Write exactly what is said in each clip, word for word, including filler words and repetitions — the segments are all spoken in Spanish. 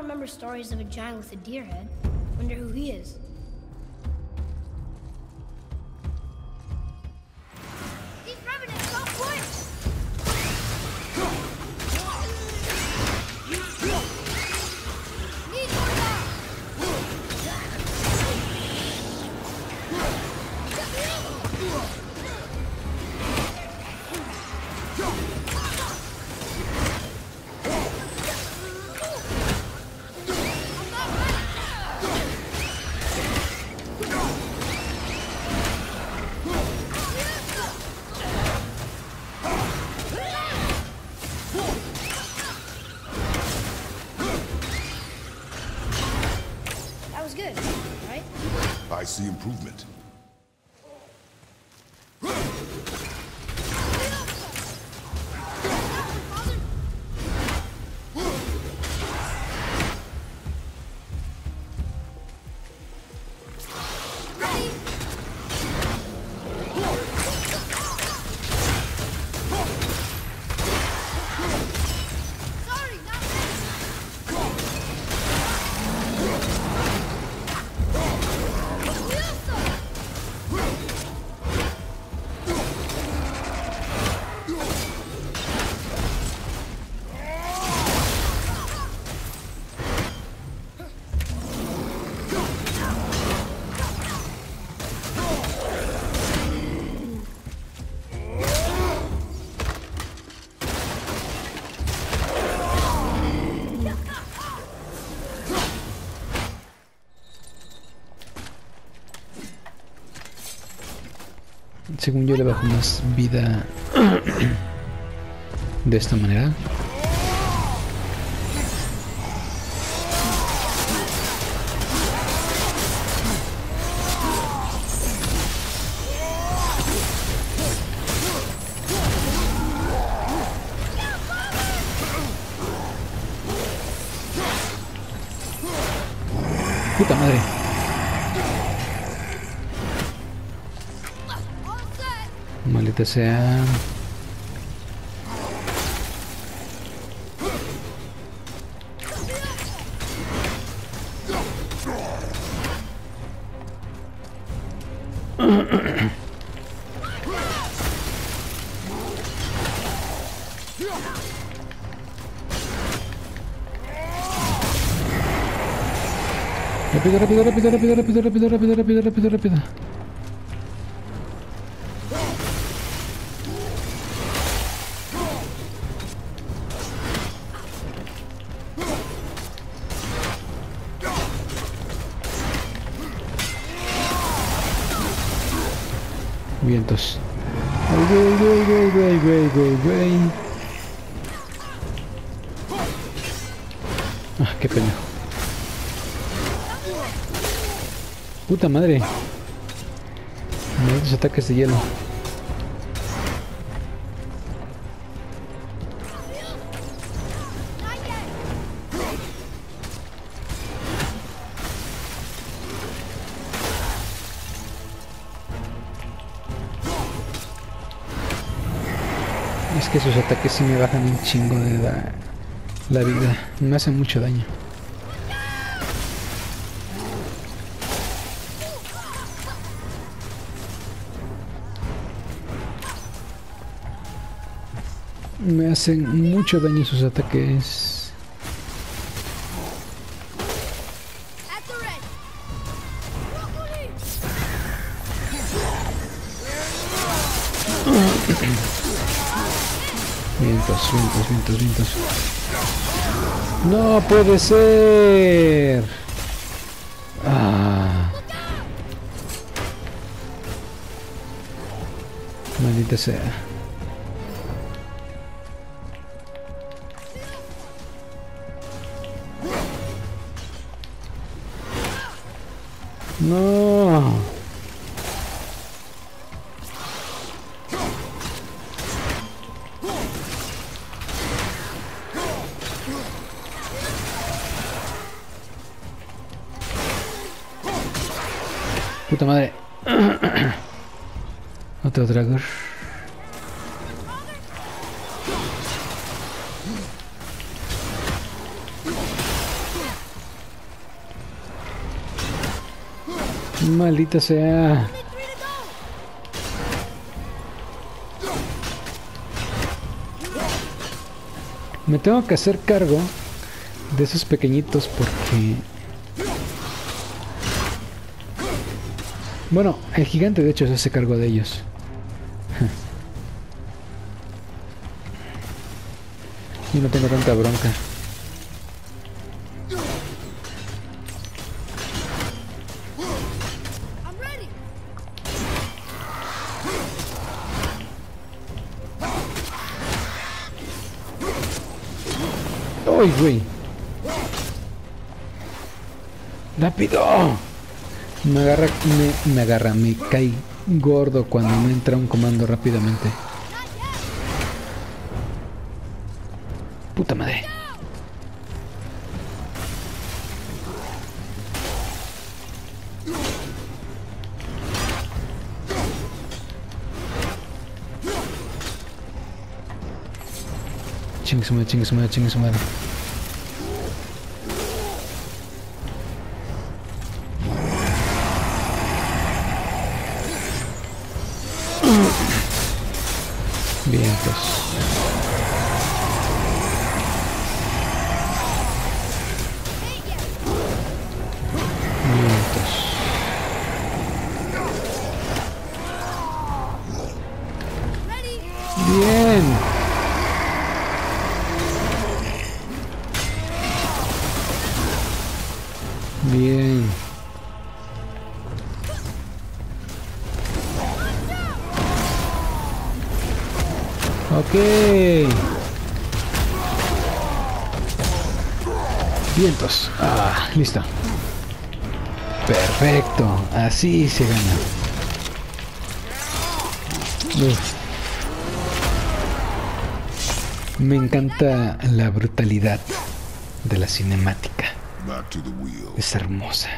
remember stories of a giant with a deer head. Wonder who he is. These revenants don't quit! Need more dogs! Good, right? I see improvement. Según yo le bajo más vida de esta manera. Puta madre. Maldita sea. Rápido, rápido, rápido, rápido, rápido, rápido, rápido, rápido, rápido, rápido. Vientos. Ay, güey, güey, güey, güey, güey, güey, güey. Ah, qué pena. Puta madre. Malditos ataques de hielo. Es que esos ataques sí me bajan un chingo de la, la vida. Me hacen mucho daño. Me hacen mucho daño sus ataques. Vientos, vientos, vientos, vientos. No puede ser. Ah. Maldita sea. No. Puta madre. Otro dragón. Maldita sea. Me tengo que hacer cargo de esos pequeñitos porque... Bueno, el gigante de hecho se hace cargo de ellos. Y no tengo tanta bronca. ¡Uy, güey! ¡Rápido! Me agarra, me, me agarra, me cae gordo cuando me entra un comando rápidamente. Puta madre. Chingue su madre, chingue su madre, chingue su madre. Vientos. Vientos. Bien. Bien. Ok. Vientos. Ah, listo. Perfecto. Así se gana. Uf. Me encanta la brutalidad de la cinemática. Es hermosa.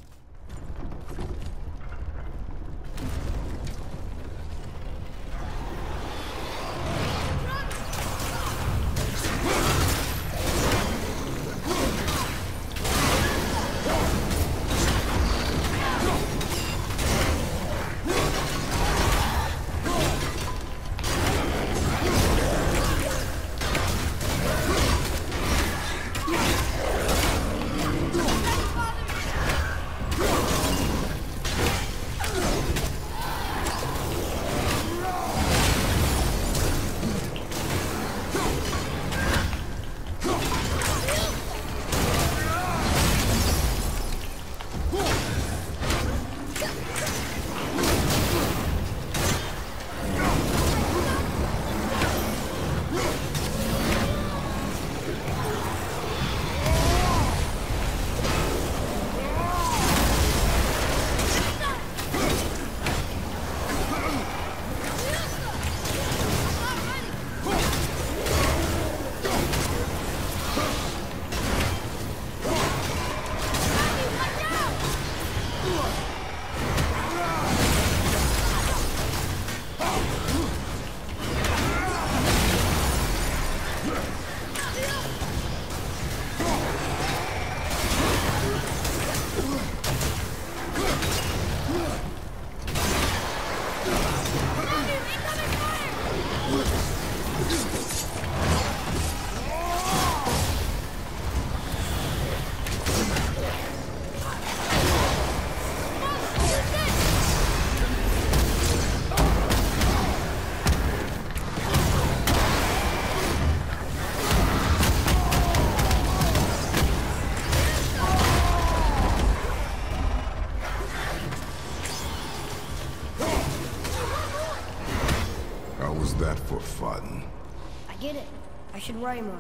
For fun. I get it. I should worry more.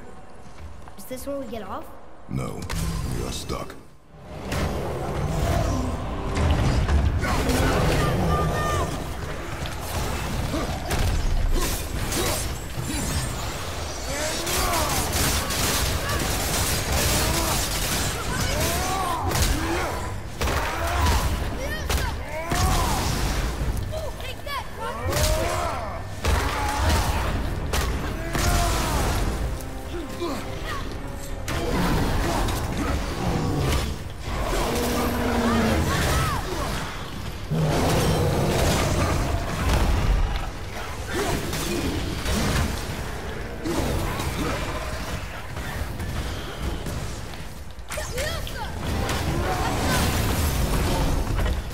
Is this where we get off? No, we are stuck.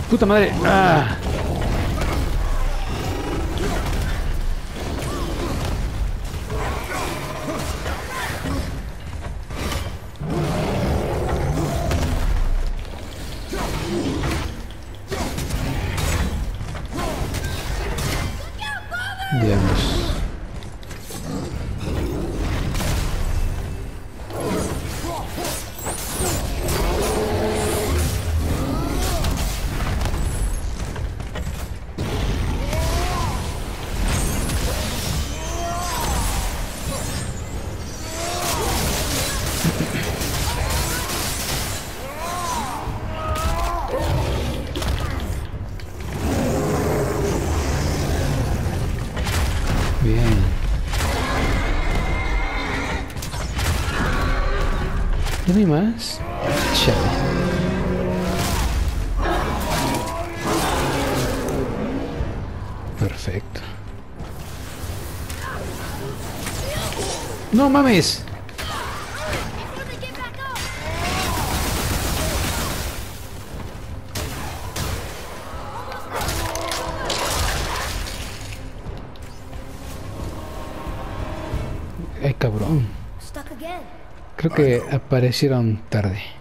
Puta madre. Ah. Diablos. Bien. ¿No hay más? Chale. Perfecto. ¡No mames! Ay, cabrón. Stuck again. Creo que aparecieron tarde.